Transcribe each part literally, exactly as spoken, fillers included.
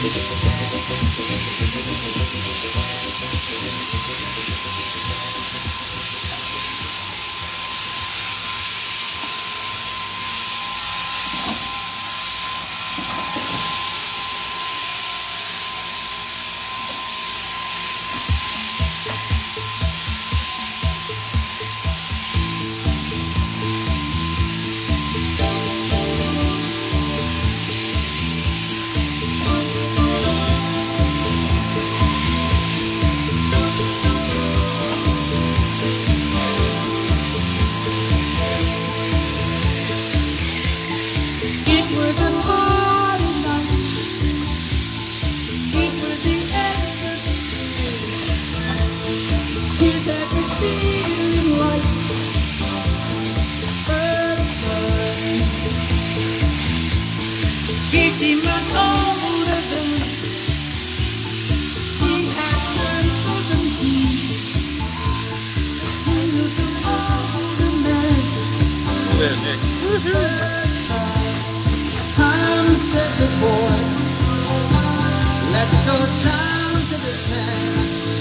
Time said the boy, let's go down to the town.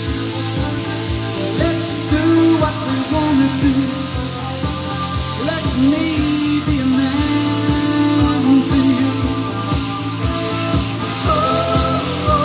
Let's do what we wanna do. Let me be a man to you. Oh, oh,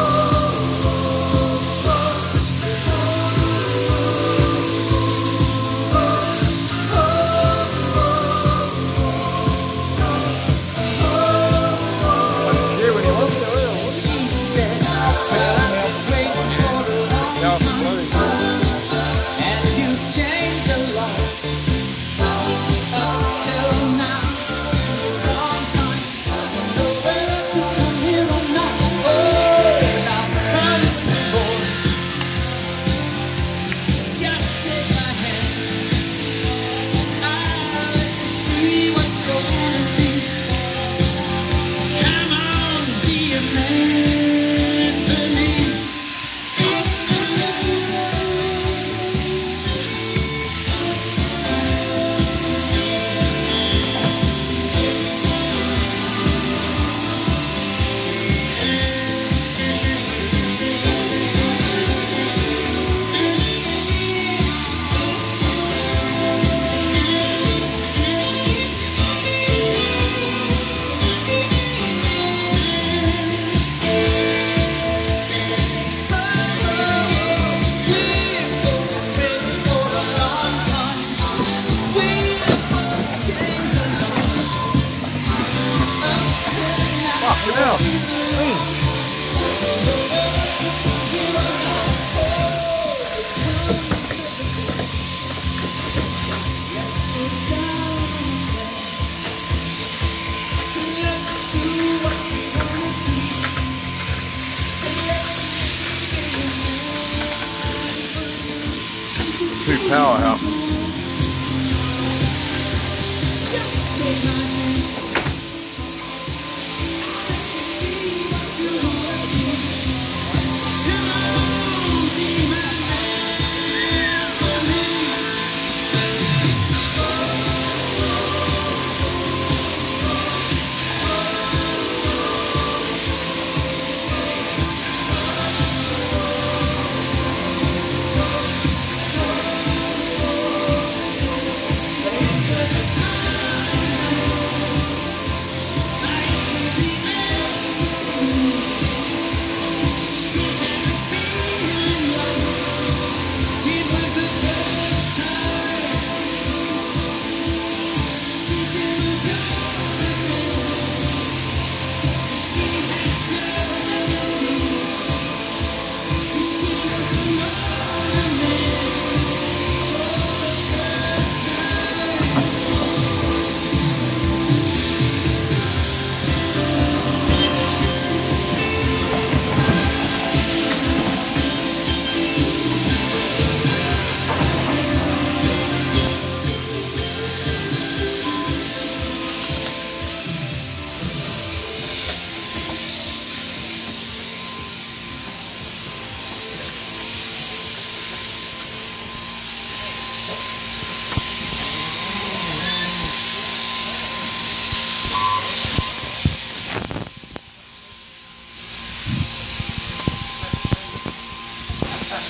Two powerhouses.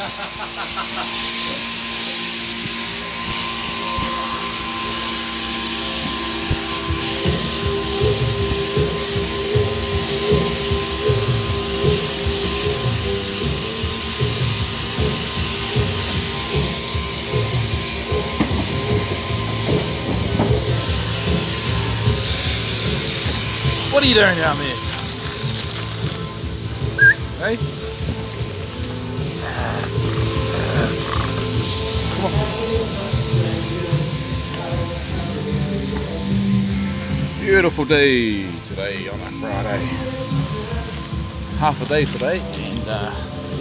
What are you doing down there? Hey? Come on. Beautiful day today on a Friday. Half a day today, and uh,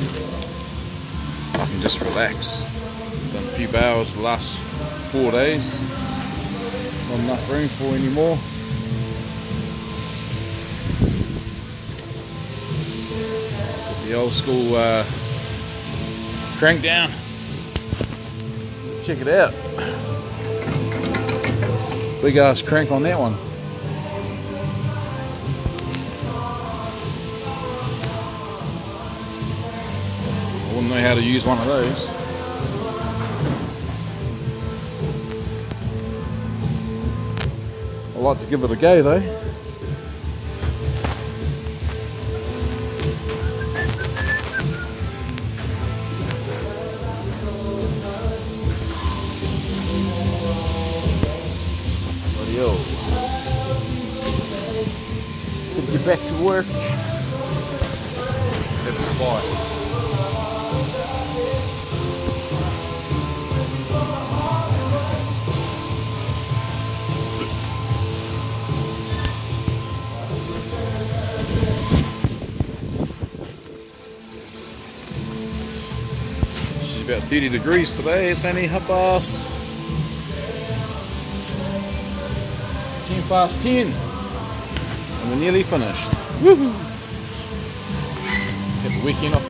I can just relax. Done a few bales the last four days. Not enough room for anymore. The old school uh, crank down. Check it out. Big ass crank on that one. I wouldn't know how to use one of those. I like to give it a go though. Yo, gotta get back to work. Have a spot. It's about thirty degrees today. It's only half past ten past ten, and we're nearly finished. Woohoo! Get the weekend off.